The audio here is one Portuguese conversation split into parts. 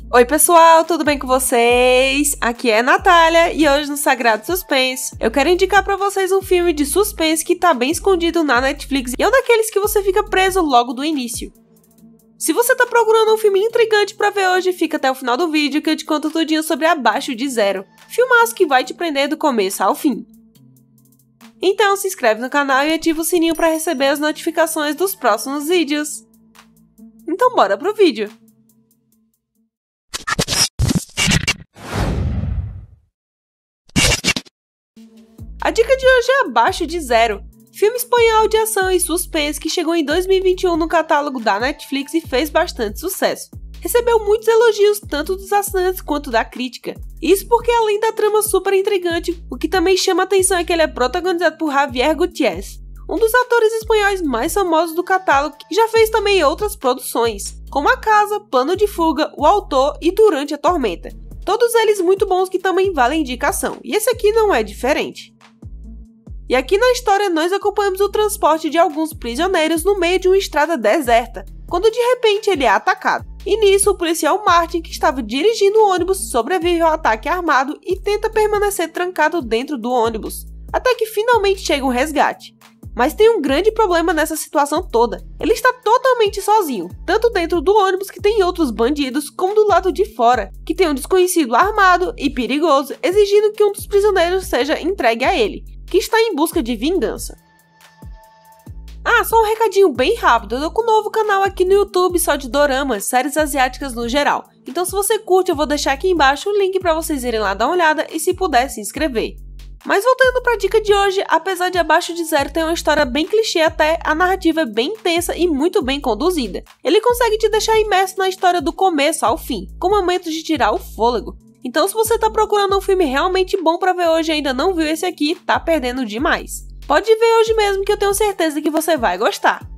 Oi pessoal, tudo bem com vocês? Aqui é a Natália e hoje no Sagrado Suspense eu quero indicar pra vocês um filme de suspense que tá bem escondido na Netflix e é um daqueles que você fica preso logo do início. Se você tá procurando um filme intrigante pra ver hoje, fica até o final do vídeo que eu te conto tudinho sobre Abaixo de Zero, filmaço que vai te prender do começo ao fim. Então se inscreve no canal e ativa o sininho pra receber as notificações dos próximos vídeos. Então bora pro vídeo! A dica de hoje é Abaixo de Zero, filme espanhol de ação e suspense que chegou em 2021 no catálogo da Netflix e fez bastante sucesso. Recebeu muitos elogios tanto dos assinantes quanto da crítica. Isso porque além da trama super intrigante, o que também chama a atenção é que ele é protagonizado por Javier Gutiérrez, um dos atores espanhóis mais famosos do catálogo que já fez também outras produções, como A Casa, Plano de Fuga, O Autor e Durante a Tormenta. Todos eles muito bons que também valem indicação, e esse aqui não é diferente. E aqui na história nós acompanhamos o transporte de alguns prisioneiros no meio de uma estrada deserta, quando de repente ele é atacado. E nisso o policial Martin, que estava dirigindo o ônibus, sobrevive ao ataque armado e tenta permanecer trancado dentro do ônibus, até que finalmente chega um resgate. Mas tem um grande problema nessa situação toda. Ele está totalmente sozinho, tanto dentro do ônibus que tem outros bandidos, como do lado de fora, que tem um desconhecido armado e perigoso, exigindo que um dos prisioneiros seja entregue a ele, que está em busca de vingança. Ah, só um recadinho bem rápido, eu tô com um novo canal aqui no YouTube só de doramas, séries asiáticas no geral. Então se você curte, eu vou deixar aqui embaixo o link para vocês irem lá dar uma olhada e se puder se inscrever. Mas voltando para a dica de hoje, apesar de Abaixo de Zero ter uma história bem clichê até, a narrativa é bem intensa e muito bem conduzida. Ele consegue te deixar imerso na história do começo ao fim, com momentos de tirar o fôlego. Então se você tá procurando um filme realmente bom pra ver hoje e ainda não viu esse aqui, tá perdendo demais. Pode ver hoje mesmo que eu tenho certeza que você vai gostar.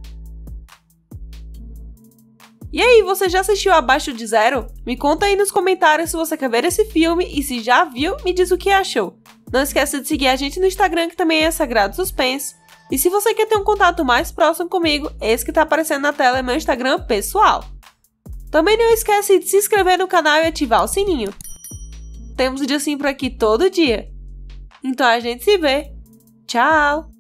E aí, você já assistiu Abaixo de Zero? Me conta aí nos comentários se você quer ver esse filme e se já viu, me diz o que achou. Não esqueça de seguir a gente no Instagram que também é Sagrado Suspense. E se você quer ter um contato mais próximo comigo, esse que tá aparecendo na tela é meu Instagram pessoal. Também não esquece de se inscrever no canal e ativar o sininho. Temos vídeo assim por aqui todo dia. Então a gente se vê. Tchau!